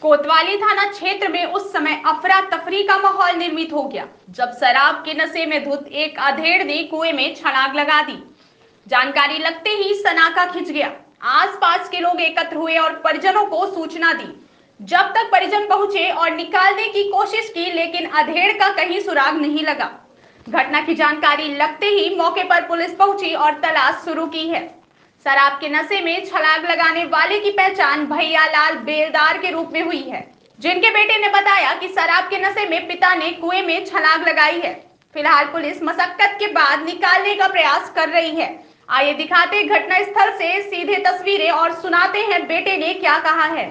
कोतवाली थाना क्षेत्र में उस समय अफरा तफरी का माहौल निर्मित हो गया जब शराब के नशे में धुत एक अधेड़ ने कुएं में छलांग लगा दी। जानकारी लगते ही सनाका खिंच गया। आसपास के लोग एकत्र हुए और परिजनों को सूचना दी। जब तक परिजन पहुंचे और निकालने की कोशिश की, लेकिन अधेड़ का कहीं सुराग नहीं लगा। घटना की जानकारी लगते ही मौके पर पुलिस पहुंची और तलाश शुरू की है। शराब के नशे में छलांग लगाने वाले की पहचान भैयालाल बेलदार के रूप में हुई है, जिनके बेटे ने बताया कि शराब के नशे में पिता ने कुएं में छलांग लगाई है। फिलहाल पुलिस मशक्कत के बाद निकालने का प्रयास कर रही है। आइए दिखाते घटना स्थल से सीधे तस्वीरें और सुनाते हैं बेटे ने क्या कहा है।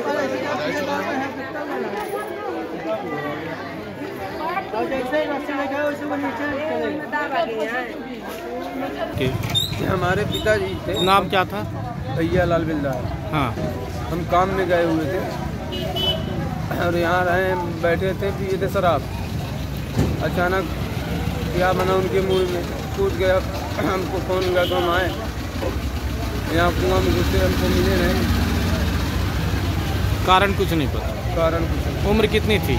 हमारे पिताजी थे। नाम क्या था? भैयालाल बेलदार। हाँ। हम काम में गए हुए थे और यहाँ रहे, बैठे थे, पिए थे शराब। अचानक क्या बना, उनके मुंह में टूट गया। हमको फोन लगा तो हम आए, यहाँ कुआं में घुसे, हमको मिले नहीं। कारण कुछ नहीं पता? कारण कुछ नहीं। उम्र कितनी थी?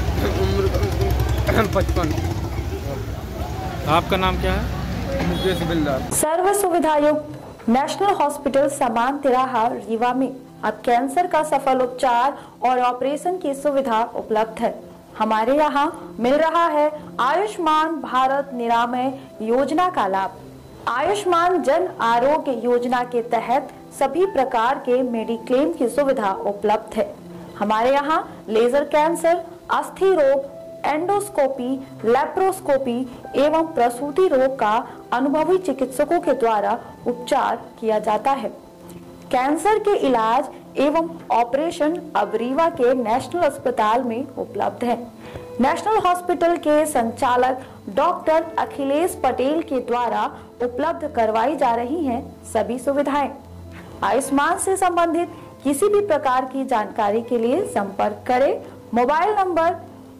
उम्र 55। आपका नाम क्या है? मुकेश बेलदार। सर्व सुविधा युक्त नेशनल हॉस्पिटल समान तिराहा रीवा में अब कैंसर का सफल उपचार और ऑपरेशन की सुविधा उपलब्ध है। हमारे यहाँ मिल रहा है आयुष्मान भारत निरामय योजना का लाभ। आयुष्मान जन आरोग्य योजना के तहत सभी प्रकार के मेडिक्लेम की सुविधा उपलब्ध है। हमारे यहाँ लेजर कैंसर, अस्थि रोग, एंडोस्कोपी, लेप्रोस्कोपी एवं प्रसूति रोग का अनुभवी चिकित्सकों के द्वारा उपचार किया जाता है। कैंसर के इलाज एवं ऑपरेशन अब रीवा के नेशनल अस्पताल में उपलब्ध है। नेशनल हॉस्पिटल के संचालक डॉक्टर अखिलेश पटेल के द्वारा उपलब्ध करवाई जा रही हैं सभी सुविधाएं। आयुष्मान से संबंधित किसी भी प्रकार की जानकारी के लिए संपर्क करें मोबाइल नंबर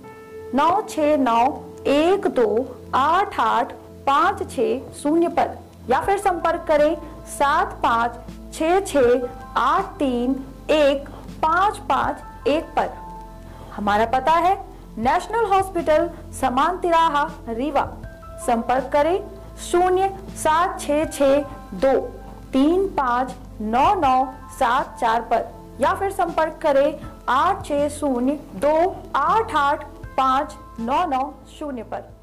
9691288560 पर या फिर संपर्क करें 7566831551 पर। हमारा पता है नेशनल हॉस्पिटल समान तिराहा रीवा। संपर्क करें 07662359974 पर या फिर संपर्क करें 8602885990 पर।